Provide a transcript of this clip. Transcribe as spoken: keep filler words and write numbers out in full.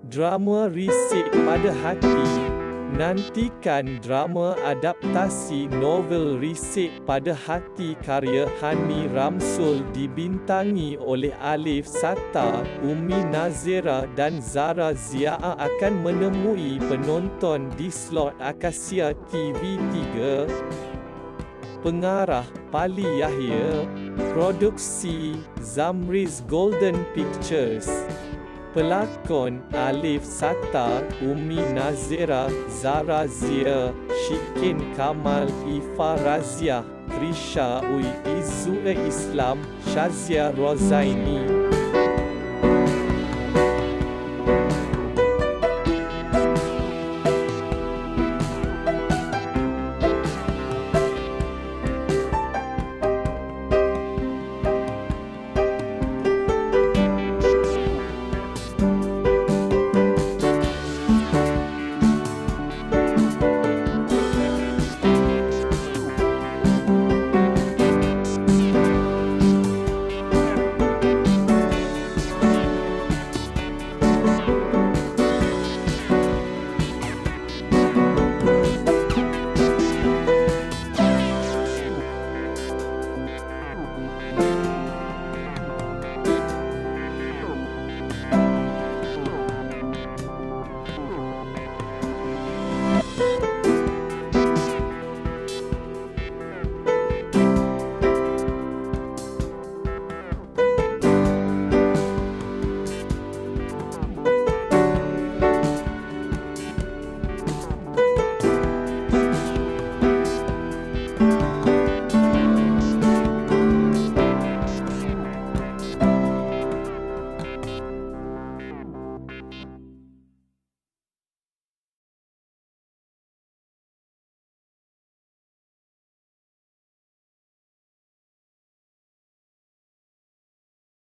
Drama Risik Pada Hati. Nantikan drama adaptasi novel Risik Pada Hati karya Hanni Ramsul dibintangi oleh Alif Satar, Ummi Nazeera dan Zara Zyaa akan menemui penonton di slot Akasia T V tiga. Pengarah Pali Yahya, produksi Zamriz Golden Pictures. Pelakon Alif Satar, Ummi Nazeera, Zara Zyaa, Shikin Kamal, Ifa Raziah, Krisha Ui, Izzul Islam, Shazia Rozaini.